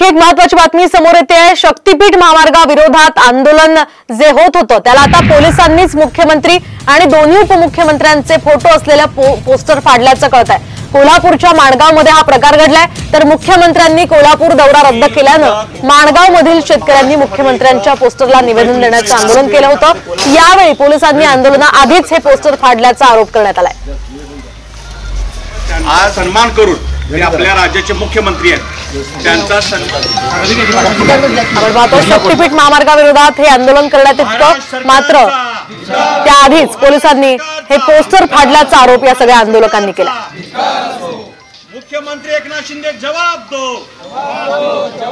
आणखी एक महत्त्वाची बातमी समोर येते आहे। शक्तीपीठ महामार्गाविरोधात आंदोलन जे होत होतं त्याला आता पोलिसांनीच मुख्यमंत्री आणि दोन्ही उपमुख्यमंत्र्यांचे फोटो असलेल्या पोस्टर फाडल्याचं कळत आहे। कोल्हापूरच्या माणगावमध्ये हा प्रकार घडलाय, तर मुख्यमंत्र्यांनी कोल्हापूर दौरा रद्द केल्यानं माणगावमधील शेतकऱ्यांनी मुख्यमंत्र्यांच्या पोस्टरला निवेदन देण्याचं आंदोलन केलं होतं। यावेळी पोलिसांनी आंदोलनाआधीच हे पोस्टर फाडल्याचा आरोप करण्यात आलाय। आज सन्मान करून ते आपल्या राज्याचे मुख्यमंत्री आहेत त्यांचा आपण पाहतो शक्तीपीठ महामार्गाविरोधात हे आंदोलन करण्यात येतं, मात्र त्याआधीच पोलिसांनी हे पोस्टर फाडल्याचा आरोप या सगळ्या आंदोलकांनी केला। मुख्यमंत्री एकनाथ शिंदे जवाब दो।